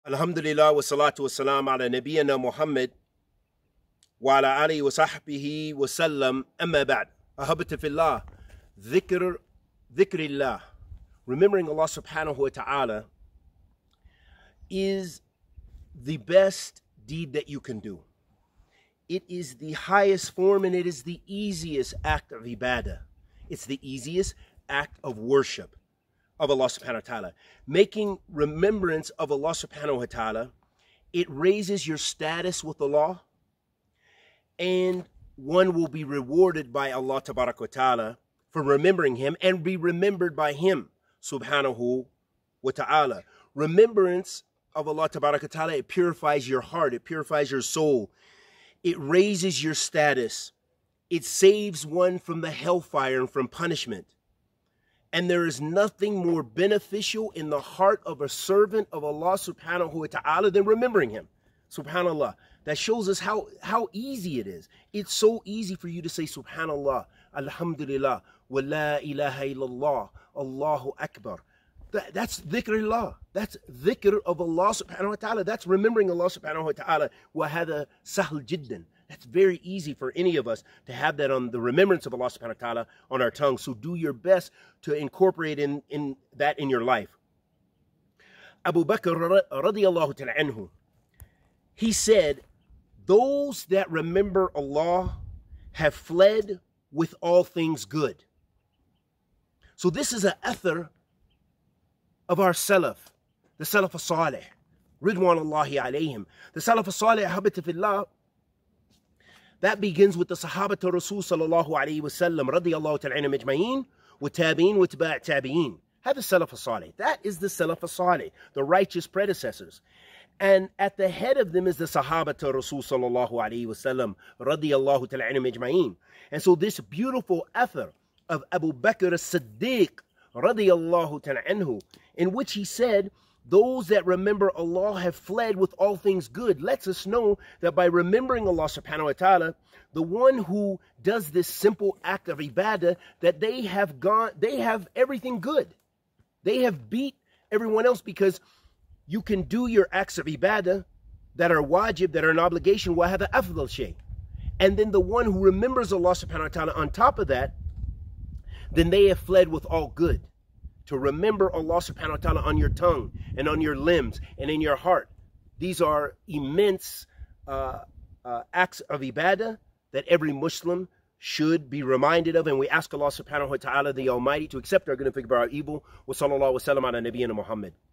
Alhamdulillah wa salatu wa salam ala nabiyyina Muhammad wa ala alihi wa sahbihi wa sallam amma ba'd. Ahabata fillah, dhikrillah, remembering Allah subhanahu wa ta'ala is the best deed that you can do. It is the highest form and it is the easiest act of ibadah. It's the easiest act of worship of Allah subhanahu wa ta'ala. Making remembrance of Allah subhanahu wa ta'ala, it raises your status with Allah, and one will be rewarded by Allah tabarak wa ta'ala for remembering Him and be remembered by Him subhanahu wa ta'ala. Remembrance of Allah tabarak wa ta'ala, it purifies your heart, it purifies your soul, it raises your status, it saves one from the hellfire and from punishment. And there is nothing more beneficial in the heart of a servant of Allah subhanahu wa ta'ala than remembering Him. Subhanallah. That shows us how easy it is. It's so easy for you to say Subhanallah, Alhamdulillah, wa la ilaha illallah, Allahu Akbar. That's dhikrullah. That's dhikr of Allah subhanahu wa ta'ala. That's remembering Allah subhanahu wa ta'ala. Wa hada sahl jiddan. That's very easy for any of us to have that on the remembrance of Allah subhanahu wa ta'ala on our tongue. So do your best to incorporate in that in your life. Abu Bakr radiyallahu ta'ala anhu, he said, those that remember Allah have fled with all things good. So this is an athar of our salaf, the salaf as-salih, ridwanullahi alayhim. The salaf as-salih, habita fillah, that begins with the Sahaba to Rasul sallallahu alayhi wa sallam, radiyallahu ta'ala anhum ajma'in, wa tabi'in wa tabi' tabi'in. Have the Salaf as-Salih. That is the Salaf as-Salih, the righteous predecessors. And at the head of them is the Sahaba to Rasul sallallahu alayhi wa sallam, radiyallahu ta'ala anhum ajma'in. And so this beautiful athar of Abu Bakr as-Siddiq, radiyallahu ta'ala anhu, in which he said, those that remember Allah have fled with all things good, lets us know that by remembering Allah subhanahu wa ta'ala, the one who does this simple act of ibadah, that they have everything good. They have beat everyone else, because you can do your acts of ibadah that are wajib, that are an obligation, wa hadha afdal shay. And then the one who remembers Allah subhanahu wa ta'ala on top of that, then they have fled with all good. To remember Allah subhanahu wa ta'ala on your tongue and on your limbs and in your heart. These are immense acts of ibadah that every Muslim should be reminded of. And we ask Allah subhanahu wa ta'ala, the Almighty, to accept our good and forgive our evil. Wa sallallahu wa sallam ala nabiyyina Muhammad.